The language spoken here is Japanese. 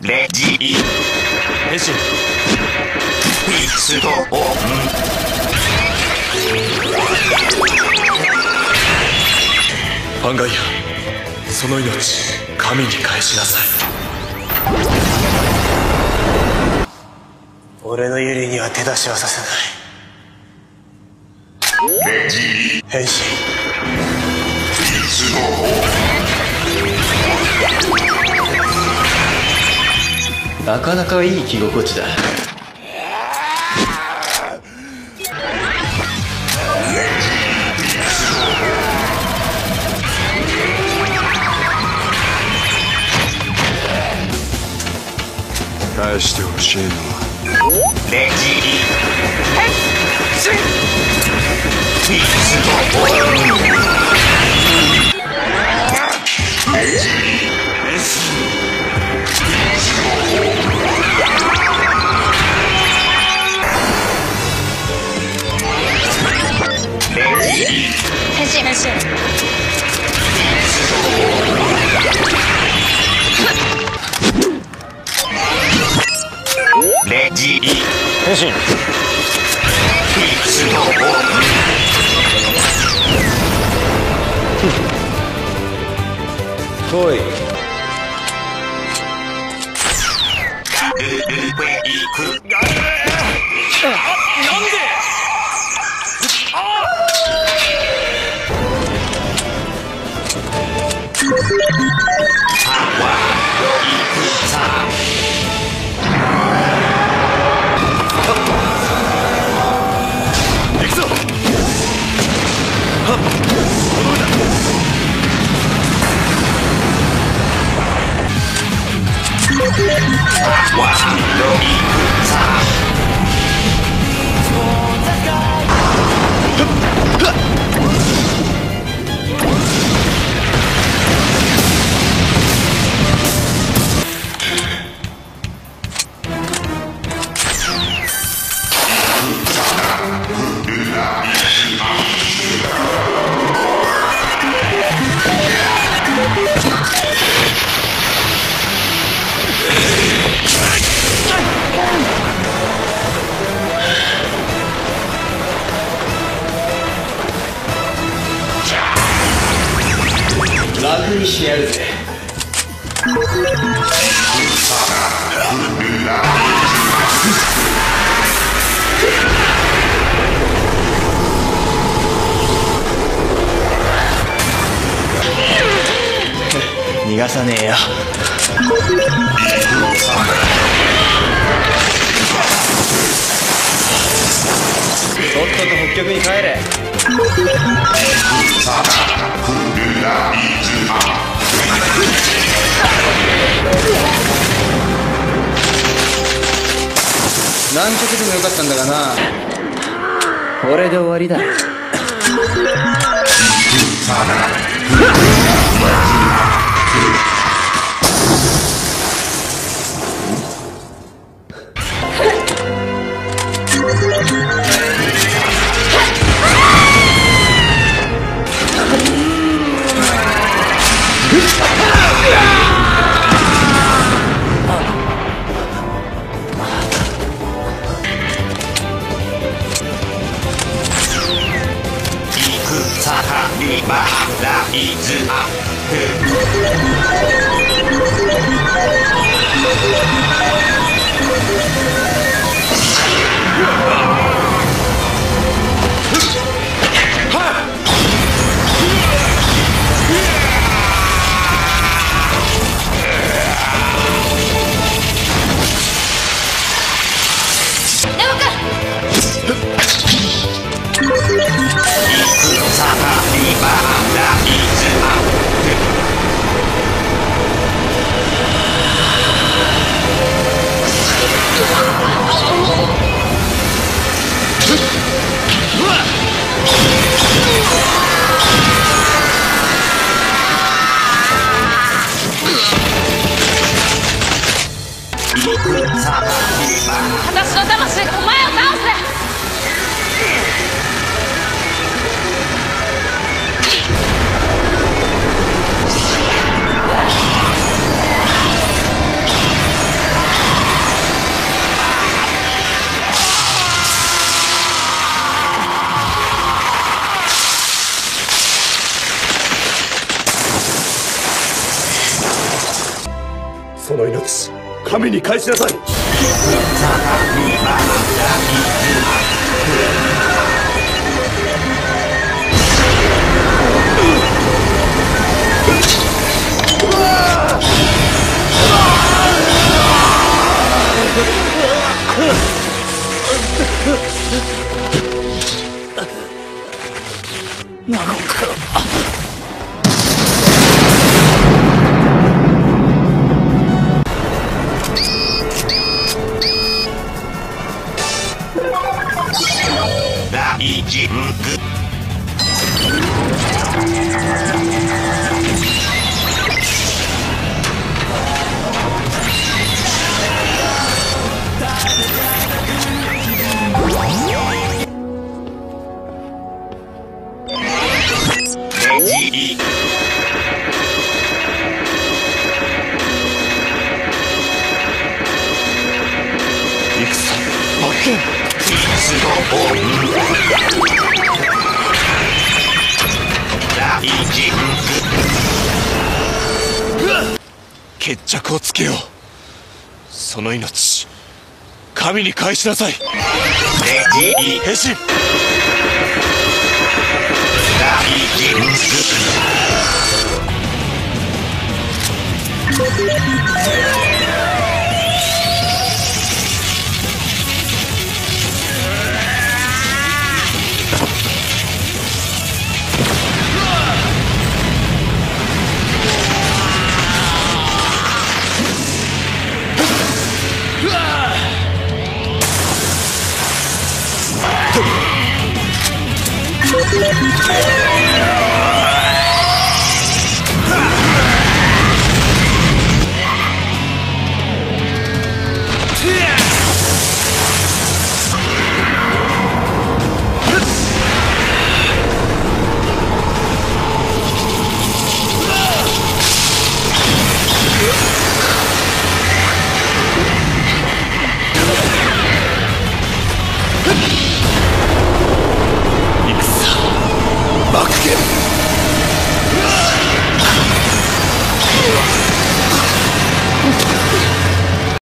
レジイ変身。 ピストオンパンガイア、その命神に返しなさい。 俺のユリには手出しはさせない。 レジイ変身。 ピストオンなかなかいい着心地だ。 返してほしいのはレジイピストオンレジイ変身。変身。 レジイ変身。 ピストオン来い。 ルルペイク行くぞ。楽にしてやるぜ。逃がさねえよ。とっとと北極に帰れ。南極でもよかったんだがな。これで終わりだ。 リバライズアッ命神に返しなさい。 第一幕決着をつけよう。その命神に返しなさい。変身。 第